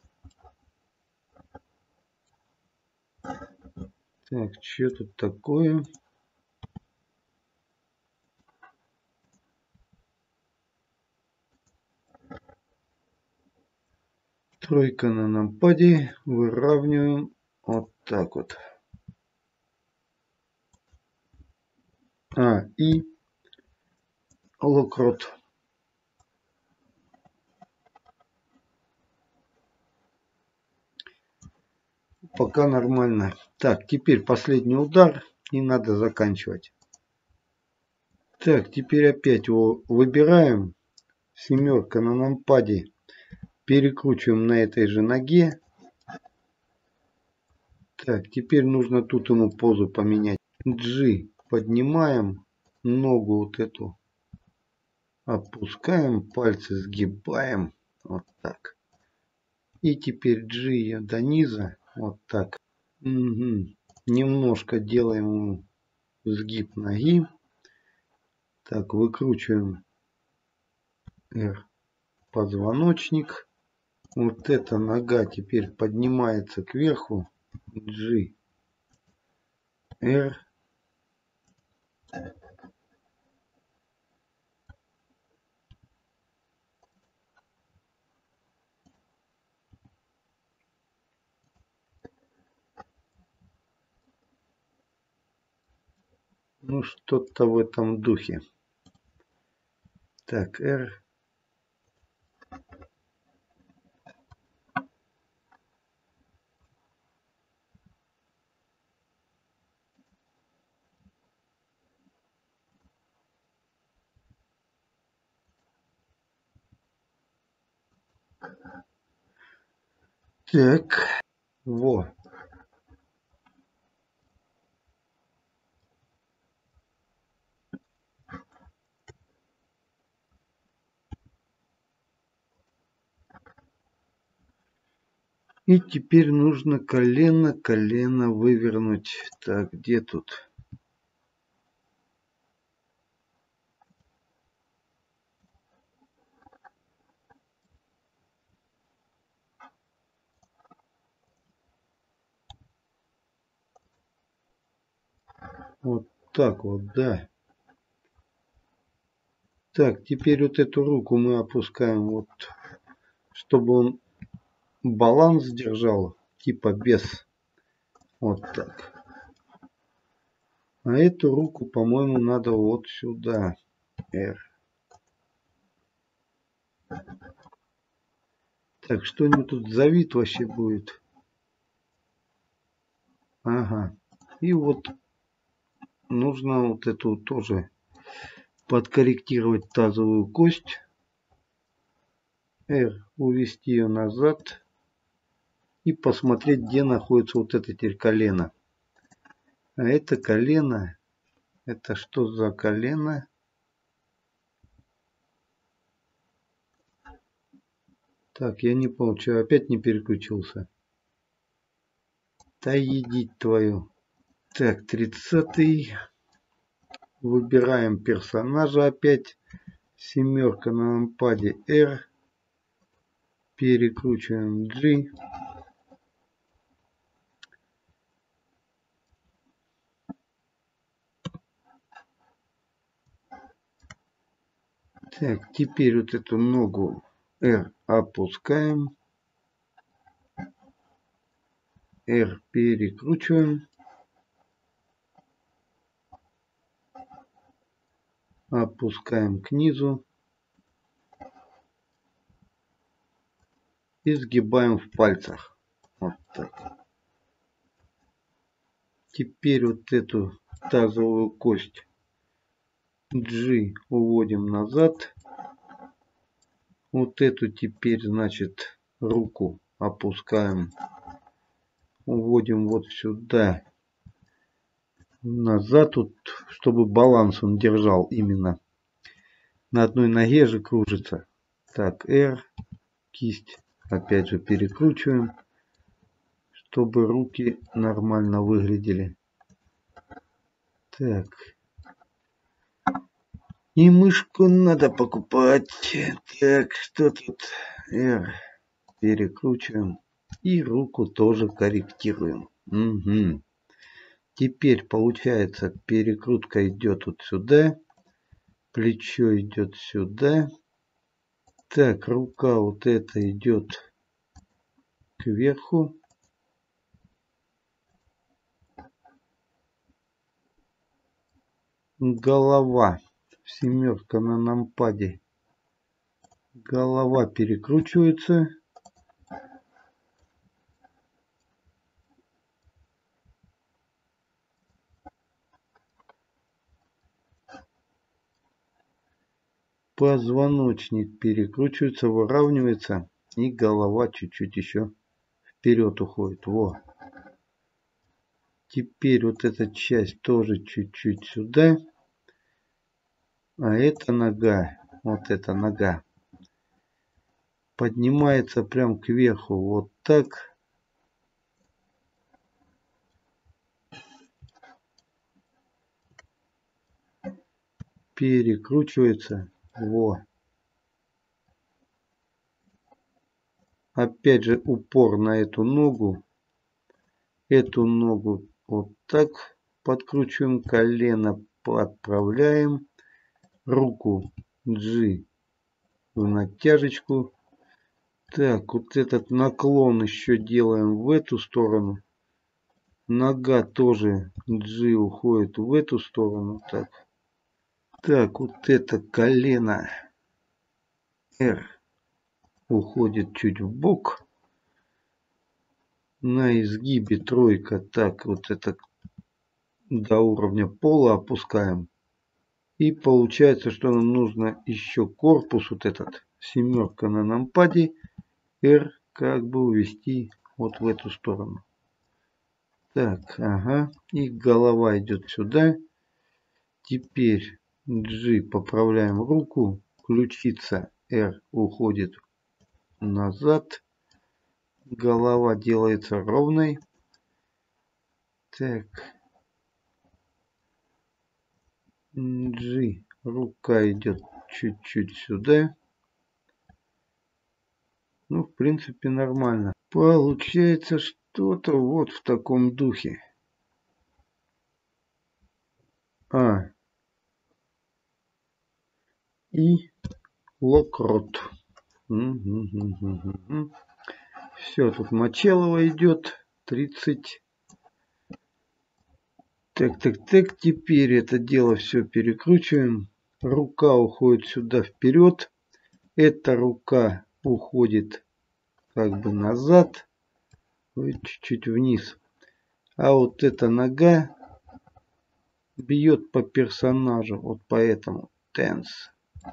S1: Так, что тут такое? Тройка на нампаде. Выравниваем. Вот так вот. А, и локрот. Пока нормально. Так, теперь последний удар. И надо заканчивать. Так, теперь опять его выбираем. Семерка на нампаде. Перекручиваем на этой же ноге. Так, теперь нужно тут ему позу поменять. G поднимаем. Ногу вот эту. Опускаем. Пальцы сгибаем. Вот так. И теперь G ее до низа. Вот так. Угу. Немножко делаем ему сгиб ноги. Так, выкручиваем R позвоночник. Вот эта нога теперь поднимается кверху. G. R. Ну, что-то в этом духе. Так, R. Так. Во. И теперь нужно колено, колено вывернуть. Так, где тут? Вот так вот, да. Так, теперь вот эту руку мы опускаем, вот, чтобы он баланс держал, типа без. Вот так. А эту руку, по-моему, надо вот сюда. R. Так, что-нибудь тут завид вообще будет. Ага. И вот нужно вот эту тоже подкорректировать тазовую кость. R. Увести ее назад. И посмотреть, где находится вот это теперь колено. А это колено. Это что за колено? Так, я не получаю. Опять не переключился. Да едить твою. Так, тридцатый. Выбираем персонажа опять. Семерка на нампаде R. Перекручиваем G. Так, теперь вот эту ногу R опускаем. R перекручиваем. Опускаем к низу. И сгибаем в пальцах. Вот так. Теперь вот эту тазовую кость G уводим назад. Вот эту теперь, значит, руку опускаем. Уводим вот сюда. Назад, вот, чтобы баланс он держал именно. На одной ноге же кружится. Так, R, кисть опять же перекручиваем, чтобы руки нормально выглядели. Так. И мышку надо покупать. Так, что тут? R, перекручиваем. И руку тоже корректируем. Угу. Теперь получается перекрутка идет вот сюда. Плечо идет сюда. Так, рука вот эта идет кверху. Голова. Семерка на нампаде. Голова перекручивается. Позвоночник перекручивается, выравнивается. И голова чуть-чуть еще вперед уходит. Во. Теперь вот эта часть тоже чуть-чуть сюда. А эта нога, вот эта нога, поднимается прям кверху. Вот так. Перекручивается. Во. Опять же упор на эту ногу. Эту ногу вот так подкручиваем. Колено подправляем. Руку G в натяжечку. Так, вот этот наклон еще делаем в эту сторону. Нога тоже G уходит в эту сторону. Так, так вот это колено R уходит чуть в бок. На изгибе тройка. Так, вот это до уровня пола опускаем. И получается, что нам нужно еще корпус вот этот. Семерка на нампаде. R как бы увести вот в эту сторону. Так, ага. И голова идет сюда. Теперь G поправляем руку. Ключица R уходит назад. Голова делается ровной. Так. G. Рука идет чуть-чуть сюда. Ну, в принципе, нормально. Получается что-то вот в таком духе. А. И локрот. Угу. Все, тут Мочелова идет. тридцать. Так, так, так. Теперь это дело все перекручиваем. Рука уходит сюда вперед. Эта рука уходит как бы назад. Чуть-чуть вниз. А вот эта нога бьет по персонажу. Вот поэтому. Tense.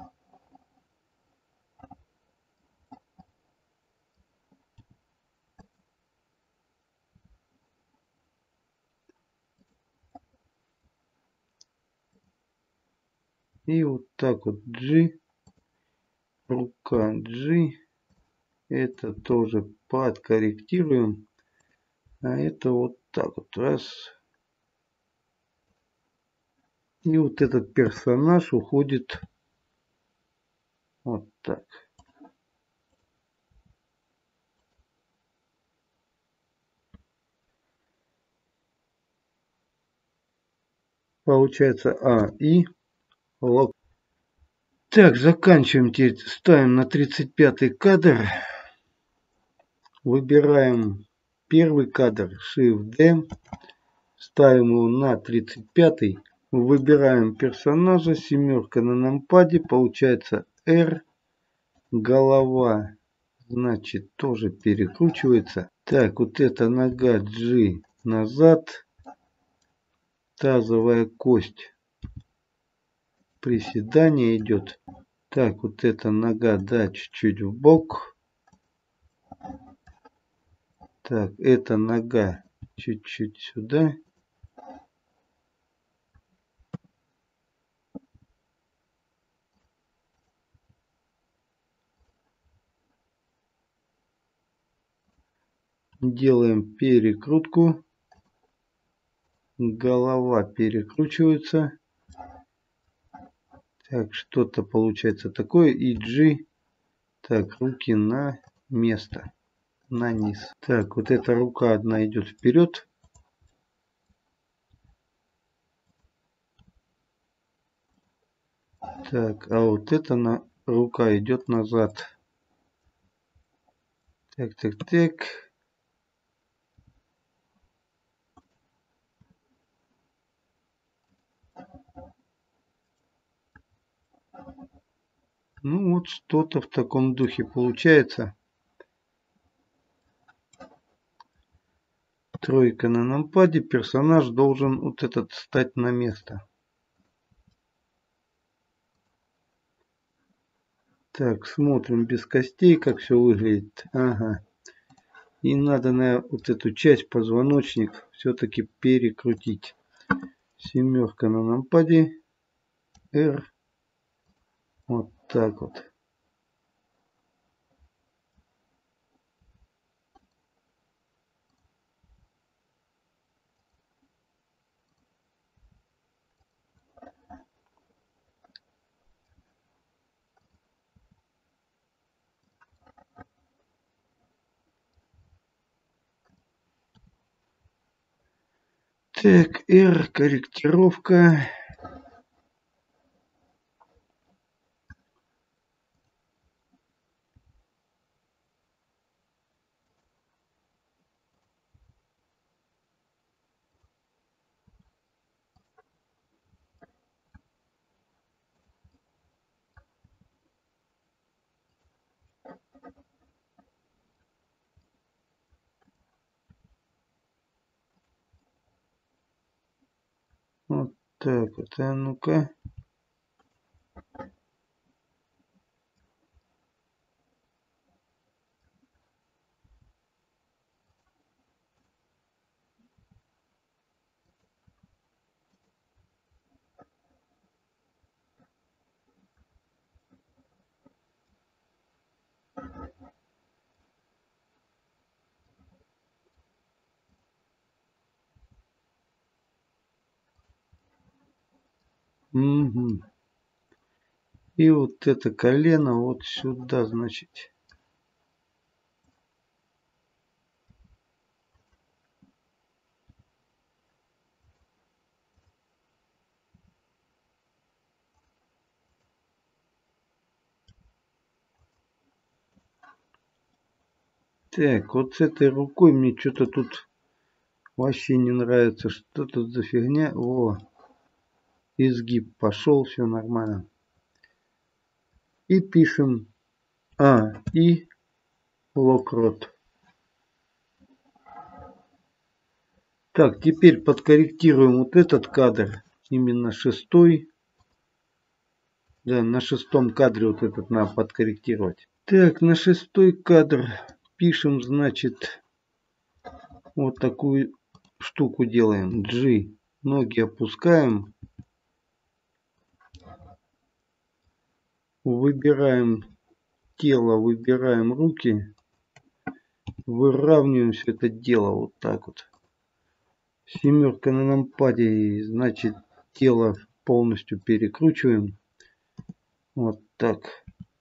S1: И вот так вот G. Рука G. Это тоже подкорректируем. А это вот так вот. Раз. И вот этот персонаж уходит вот так. Получается А и лог. Так, заканчиваем. Теперь ставим на тридцать пятый кадр. Выбираем первый кадр, Shift-D. Ставим его на тридцать пятый. Выбираем персонажа, семерка на нампаде. Получается R. Голова, значит, тоже перекручивается. Так, вот эта нога G назад. Тазовая кость. Приседание идет. Так, вот эта нога, да, чуть-чуть в бок. Так, эта нога чуть-чуть сюда. Делаем перекрутку. Голова перекручивается. Так, что-то получается такое. И G. Так, руки на место. На низ. Так, вот эта рука одна идет вперед. Так, а вот эта на... рука идет назад. Так, так, так. Ну вот что-то в таком духе получается. Тройка на нампаде. Персонаж должен вот этот встать на место. Так, смотрим без костей, как все выглядит. Ага. И надо на вот эту часть, позвоночник, все-таки перекрутить. Семерка на нампаде. R. Вот так вот. Так, R, корректировка. Вот так вот, а ну-ка. Угу. И вот это колено вот сюда, значит. Так, вот с этой рукой мне что-то тут вообще не нравится. Что тут за фигня? О, изгиб пошел, все нормально. И пишем А, И, локрот. Так, теперь подкорректируем вот этот кадр. Именно шестой. Да, на шестом кадре вот этот надо подкорректировать. Так, на шестой кадр пишем, значит, вот такую штуку делаем. G. Ноги опускаем. Выбираем тело, выбираем руки. Выравниваем все это дело вот так вот. Семерка на нампаде, значит, тело полностью перекручиваем. Вот так.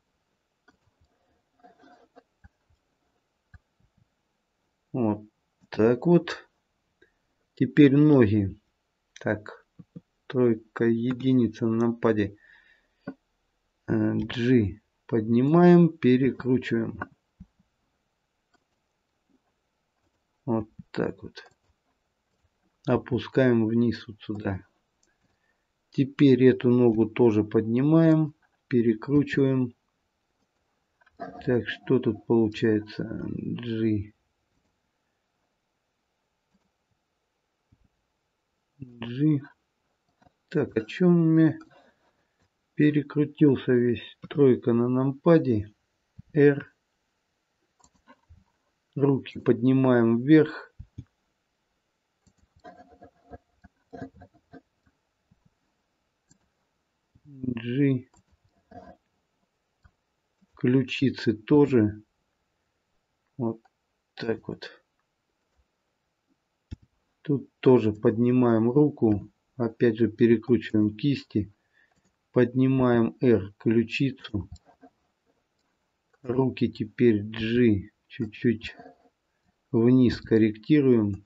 S1: Вот так вот. Теперь ноги. Так. Тройка, единица на нампаде. G. Поднимаем, перекручиваем. Вот так вот. Опускаем вниз вот сюда. Теперь эту ногу тоже поднимаем, перекручиваем. Так, что тут получается? G. G. Так, а что он у меня перекрутился весь? Тройка на нампаде. R. Руки поднимаем вверх. G. Ключицы тоже. Вот так вот. Тут тоже поднимаем руку. Опять же перекручиваем кисти. Поднимаем R, ключицу. Руки теперь G. Чуть-чуть вниз корректируем.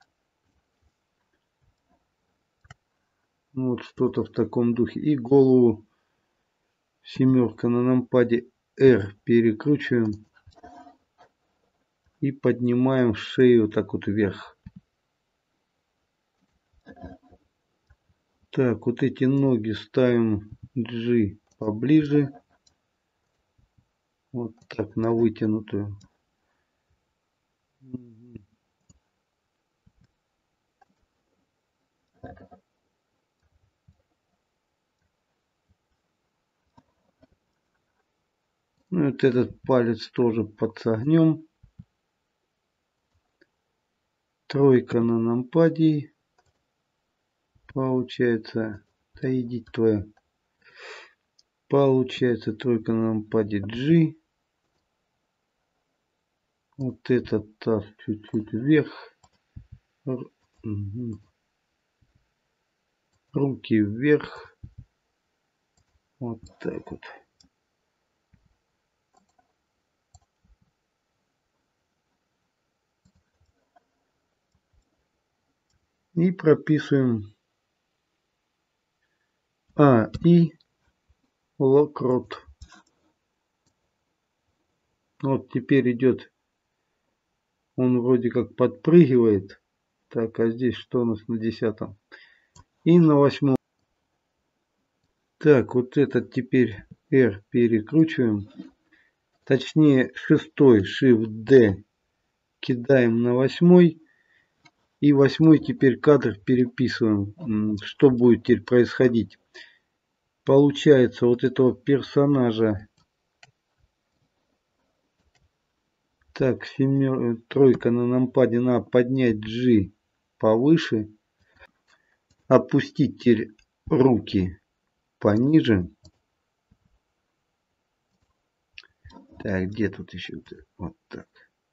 S1: Вот что-то в таком духе. И голову семерка на нампаде R перекручиваем. И поднимаем шею так вот вверх. Так, вот эти ноги ставим G поближе. Вот так, на вытянутую. Ну, вот этот палец тоже подсогнем. Тройка на нампаде. Получается, да иди твоя. Получается тройка на нампаде G. Вот этот таз чуть-чуть вверх. Угу. Руки вверх. Вот так вот. И прописываем А и локрот. Вот теперь идет. Он вроде как подпрыгивает. Так, а здесь что у нас на десятом? И на восьмом. Так, вот этот теперь R перекручиваем. Точнее, шестой Shift-D кидаем на восьмой. И восьмой теперь кадр переписываем. Что будет теперь происходить? Получается, вот этого персонажа. Так, семер... тройка на нампаде, надо поднять G повыше. Опустить теперь руки пониже. Так, где тут еще? Вот так.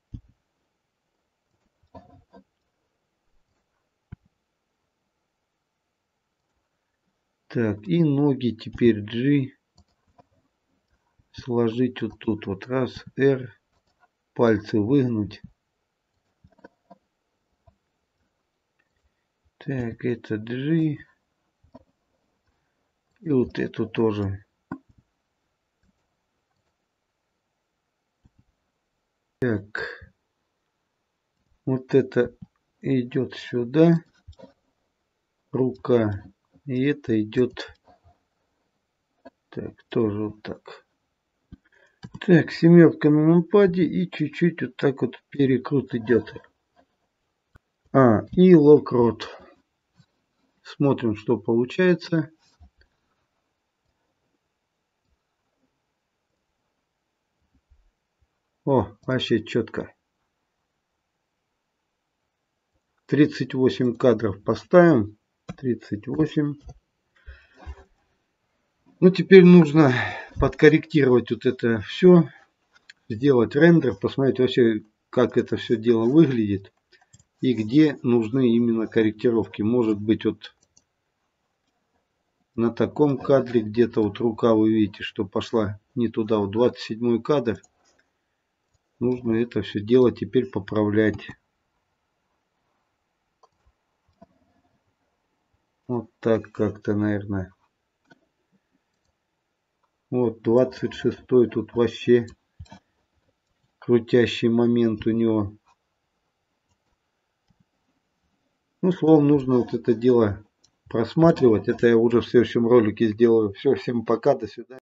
S1: Так, и ноги теперь G сложить вот тут. Вот раз, R, пальцы выгнуть. Так, это G. И вот эту тоже. Так, вот это идет сюда. Рука. И это идет. Так, тоже вот так. Так, семерка на нампаде и чуть-чуть вот так вот перекрут идет. А, и локрот. Смотрим, что получается. О, вообще четко. тридцать восемь кадров поставим. тридцать восемь. Ну, теперь нужно подкорректировать вот это все. Сделать рендер. Посмотреть вообще, как это все дело выглядит. И где нужны именно корректировки. Может быть, вот на таком кадре где-то вот рука, вы видите, что пошла не туда, вот двадцать седьмой кадр. Нужно это все дело теперь поправлять. Вот так как-то, наверное. Вот двадцать шестой тут вообще крутящий момент у него. Ну, словом, нужно вот это дело просматривать. Это я уже в следующем ролике сделаю. Все, всем пока, до свидания.